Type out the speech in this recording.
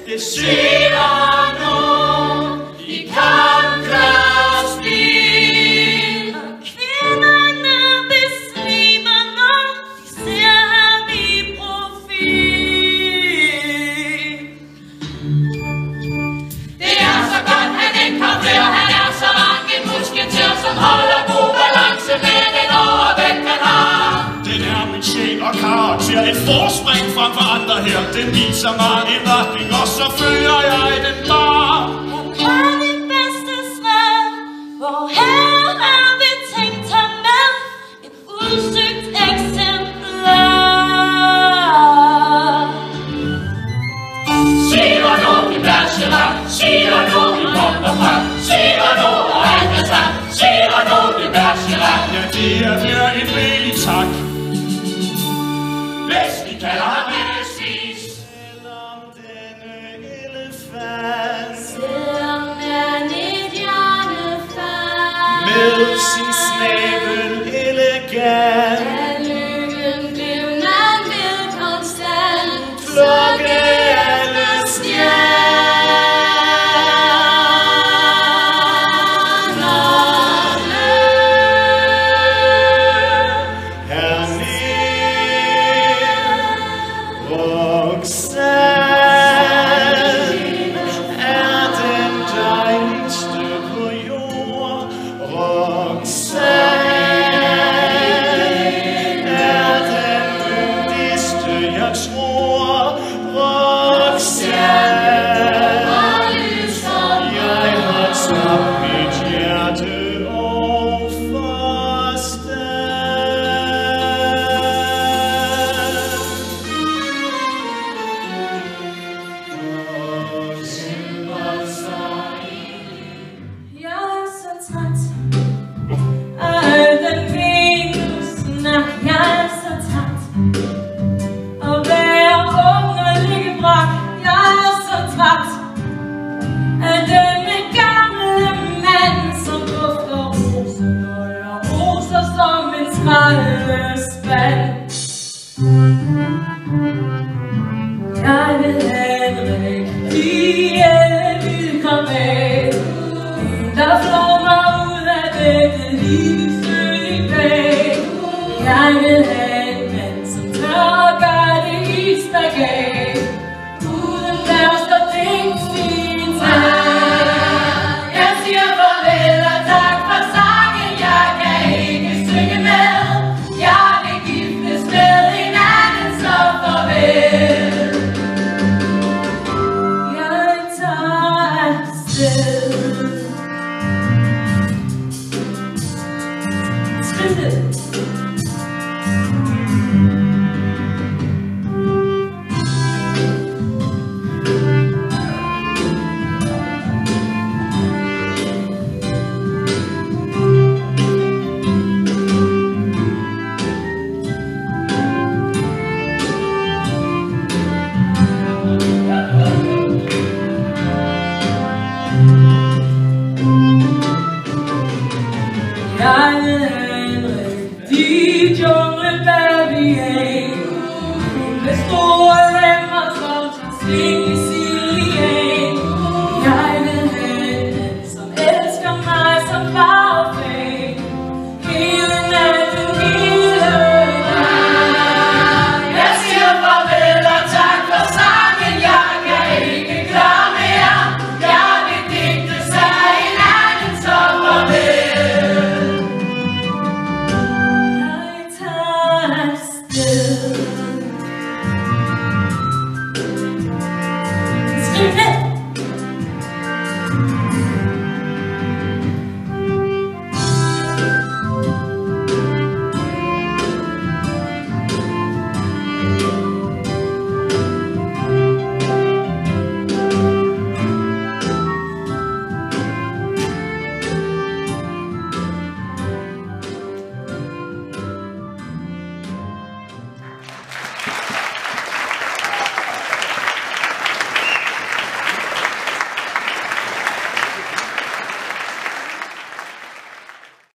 Det svæver nu i kampglasbil. Og kvinderne besvimer, når de ser ham i profil. Det er så godt, han ikke kan flere. Han er så lang en musketer, som holder god balance med den overvægt, han har. Den er min sjæl og karakter. Et forspring frem for andre her. Den viser mig en retning, og så følger jeg den bare. Han er det bedste svar, hvor Herren har betænkt ham med et udsøgt eksemplar. Siger nu i bærselag, siger nu i punkt og frem, siger nu og alt er tak, siger nu i bærselag. Ja, det er mere en rigelig tak. Hvis vi kalder ham Messis, selvom denne elefant Selvom han et hjerne fandt med sin snæve